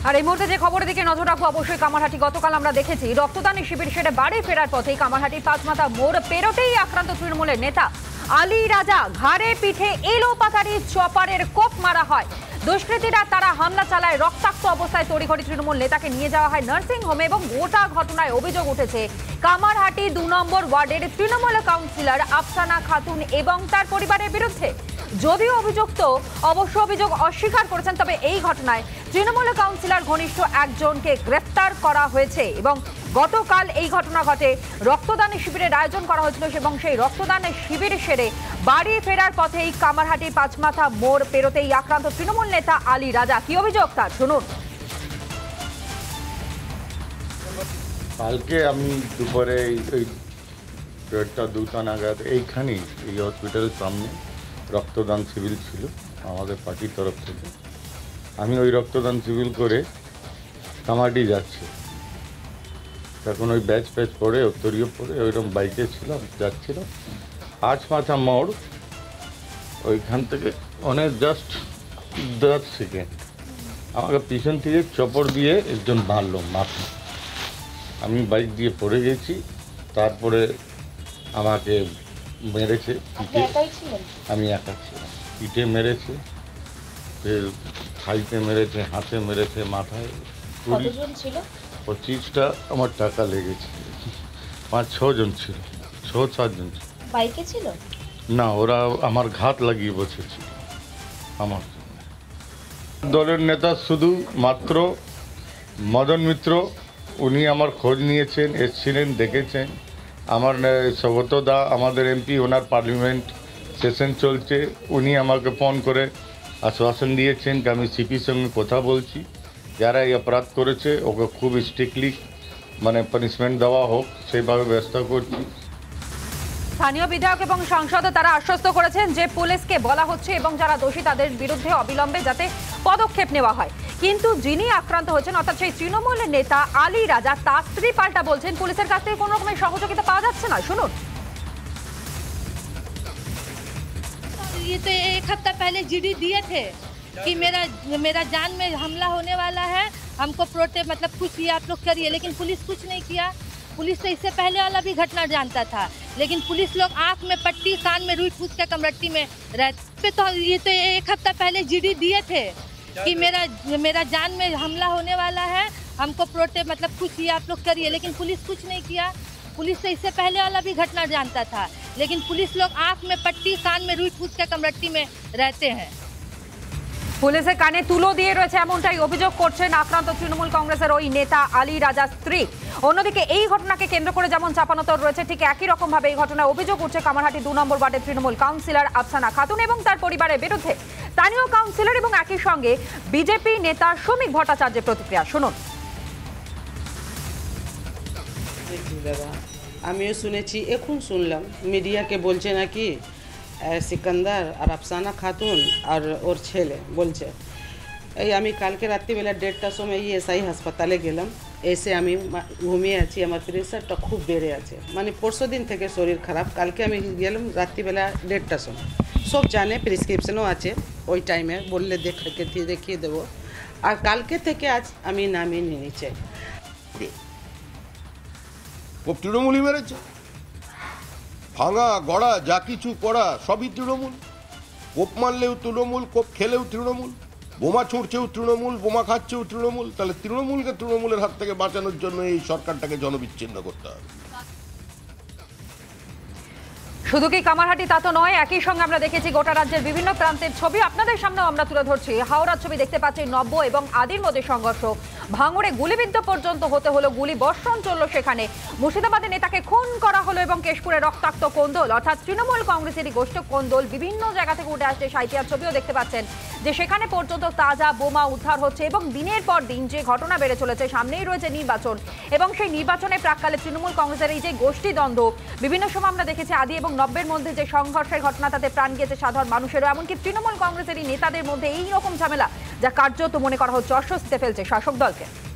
আর এই মুহূর্তে যে খবরের দিকে নজর রাখবো অবশ্যই কামারহাটি। গতকাল আমরা দেখেছি রক্তদানের শিবির সেরে বাড়ি ফেরার পথেই কামারহাটির পাঁচমাথা মোড় পেরোতেই আক্রান্ত তৃণমূলের নেতা আলী রাজা ঘাড়ে পিঠে এলোপাতাড়ি চপারের কোপ মারা হয়। দুষ্কৃতীরা তারা হামলা চালায়, রক্তাক্ত অবস্থায় তড়িঘড়ি তৃণমূল নেতাকে নিয়ে যাওয়া হয় নার্সিং হোমে এবং গোটা ঘটনায় অভিযোগ উঠেছে কামারহাটি ২ নম্বর ওয়ার্ডের তৃণমূল কাউন্সিলর আফসানা খাতুন এবং তার পরিবারের বিরুদ্ধে। যদিও অভিযুক্ত অভিযোগ অস্বীকার করেছেন, তবে এই ঘটনায় তৃণমূল কাউন্সিলর ঘনিষ্ঠ একজনকে গ্রেফতার করা হয়েছে এবং গতকাল এই ঘটনা ঘটে। রক্তদানের শিবিরের আয়োজন করা হয়েছিল এবং সেই রক্তদানের শিবির সেরে বাড়ি ফেরার পথেই কামারহাটি পাঁচমাথা মোড় পেরোতেই আক্রান্ত তৃণমূল নেতা আলী রাজা। কি অভিযোগ তার শুনুন। কালকে আমি দুপুরে ওই 2টা নাগাদ এইখানেই এই হসপিটালের সামনে রক্তদান শিবির ছিল আমাদের পার্টির তরফ থেকে। আমি ওই রক্তদান শিবির করে কামারহাটি যাচ্ছি, তখন ওই ব্যাচ পরে উত্তরীয় পরে ওইরকম বাইকে ছিলাম, যাচ্ছিলাম পাঁচমাথা মোড়। ওইখান থেকে অনেক জাস্ট 10 সেকেন্ড আমাকে পিছন থেকে চপর দিয়ে একজন মারল মাথা। আমি বাইক দিয়ে পড়ে গেছি, তারপরে আমাকে মেরেছে পিঠে। আমি একা ছিলাম। পিঠে মেরেছে, ফের থাইতে মেরেছে, হাতে মেরেছে, মাথায়। 25টা আমার টাকা লেগেছে। 5-6 জন ছিল, 6-7 জন ছিল। বাইকে ছিল না, ওরা আমার ঘাত লাগিয়ে বসেছিল আমার। দলের নেতা শুধু মাত্র মদন মিত্র, উনি আমার খোঁজ নিয়েছেন, এসেছিলেন, দেখেছেন। আমার সৌগতদা আমাদের এমপি, ওনার পার্লামেন্ট সেশন চলছে, উনি আমাকে ফোন করে আশ্বাসন দিয়েছেন যে আমি সিপির সঙ্গে কথা বলছি, যারা এই অপরাধ করেছে ওকে খুব স্ট্রিক্টলি পানিশমেন্ট দেওয়া হোক, সেইভাবে ব্যবস্থা করছি। স্থানীয় বিধায়ক এবং সাংসদ তারা আশ্বস্ত করেছেন যে পুলিশকে বলা হচ্ছে এবং যারা দোষী তাদের বিরুদ্ধে অবিলম্বে যাতে পদক্ষেপ নেওয়া হয়। কিন্তু যিনি আক্রান্ত হয়েছেন অর্থাৎ সেই তৃণমূলের নেতা আলী রাজা, তার স্ত্রী পাল্টা বলছেন পুলিশের কাছ থেকে কোনো রকমের সহযোগিতা পাওয়া যাচ্ছে না। শুনুন। ये तो 1 हफ्ता पहले जीडी दिए थे कि मेरा जान में हमला होने वाला है, हमको कुछ ये आप लोग करिए, लेकिन पुलिस कुछ नहीं किया। पुलिस तो इससे पहले वाला भी घटना जानता था, लेकिन पुलिस लोग आंख में पट्टी, कान में रुई फूस के कमरट्टी में रहते। तो ये तो 1 हफ्ता पहले जीडी दिए थे कि मेरा जान में हमला होने वाला है, हमको कुछ ये आप लोग करिए, लेकिन पुलिस कुछ नहीं किया। पुलिस तो इससे पहले वाला भी घटना जानता था, लेकिन पुलिस लोग आंख में पट्टी, कान में रुई फूस के कमरट्टी में रहते हैं। পুলিশের কানে তুলো দিয়ে রয়েছে এমনটাই অভিযোগ করছেন আক্রান্ত তৃণমূল কংগ্রেসের ওই নেতা আলী রাজার স্ত্রী। অন্যদিকে এই ঘটনাকে কেন্দ্র করে যেমন চাপানোতর রয়েছে, ঠিক একই রকম ভাবে এই ঘটনায় অভিযোগ উঠছে কামারহাটি 2 নম্বর ওয়ার্ডের তৃণমূল কাউন্সিলর আফসানা খাতুন এবং তার পরিবারের বিরুদ্ধে। স্থানীয় কাউন্সিলর এবং একই সঙ্গে বিজেপি নেতা শ্রমিক ভট্টাচার্যের প্রতিক্রিয়া শুনুন। আমিও শুনেছি, এখন শুনলাম মিডিয়াকে বলছে নাকি সিকান্দার আর আফসানা খাতুন আর ওর ছেলে বলছে। এই আমি কালকে রাত্রিবেলা 1:30টার সময় এসআই হাসপাতালে গেলাম, এসে আমি ঘুমিয়ে আছি, আমার প্রেশারটা খুব বেড়ে আছে, পরশু দিন থেকে শরীর খারাপ। কালকে আমি গেলাম রাত্রিবেলা 1:30টার সময়, সব জানে, প্রেসক্রিপশনও আছে, ওই টাইমে বললে দেখিয়ে দেবো। আর কালকে থেকে আজ আমি নামিয়ে নিয়ে নিচে। কোপ তৃণমূলই মেরেছে, ভাঙা গড়া যা কিছু করা সবই তৃণমূল। কোপ মারলেও তৃণমূল, কোপ খেলেও তৃণমূল, বোমা ছুঁড়ছেও তৃণমূল, বোমা খাচ্ছেও তৃণমূল। তাহলে তৃণমূলকে তৃণমূলের হাত থেকে বাঁচানোর জন্য এই সরকারটাকে জনবিচ্ছিন্ন করতে হবে। শুধু কি কামারহাটি তা তো নয়, একই সঙ্গে আমরা দেখেছি গোটা রাজ্যের বিভিন্ন প্রান্তের ছবি আপনাদের সামনেও আমরা তুলে ধরছি। হাওড়ার ছবি দেখতে পাচ্ছি, নব্য এবং আদির মধ্যে সংঘর্ষ, ভাঙড়ে গুলিবিদ্ধ পর্যন্ত হতে হলো, গুলি বর্ষণ চলল সেখানে। মুর্শিদাবাদে নেতাকে খুন করা হলো এবং কেশপুরে রক্তাক্ত কোন্দল, অর্থাৎ তৃণমূল কংগ্রেসেরই গোষ্ঠ কোন্দল বিভিন্ন জায়গা থেকে উঠে আসছে। সাঁইথিয়ার ছবিও দেখতে পাচ্ছেন যে সেখানে পর্যন্ত তাজা বোমা উদ্ধার হচ্ছে এবং দিনের পর দিন যে ঘটনা বেড়ে চলেছে। সামনেই রয়েছে নির্বাচন এবং সেই নির্বাচনের প্রাক্কালে তৃণমূল কংগ্রেসের এই যে গোষ্ঠী দ্বন্দ্ব, বিভিন্ন সময় আমরা দেখেছি আদি এবং নব্যের মধ্যে যে সংঘর্ষের ঘটনা, তাতে প্রাণ গিয়েছে সাধারণ মানুষেরও। এমনকি তৃণমূল কংগ্রেসের এই নেতাদের মধ্যে এই রকম ঝামেলা যা কার্যত মনে করা হচ্ছে অস্বস্তিতে ফেলছে শাসক দলকে।